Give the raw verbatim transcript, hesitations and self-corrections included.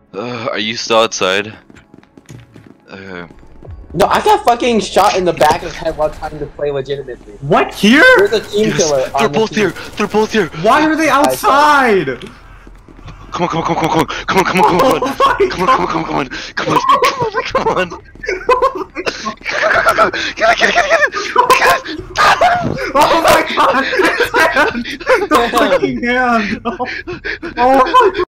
Uh, are you still outside? Uh, No, I got fucking shot in the back of the head while trying to play legitimately. What, here? There's a team yes, killer. they're on the both team. here. They're both here. Why are they outside? Come on, come on, come on, come on, come on, come on, come on, Oh come on, come on, come on, come on, come on, come on, come on. Get it, get it, get it, get it, get it. Oh my god! The fucking hand! Oh, oh my god!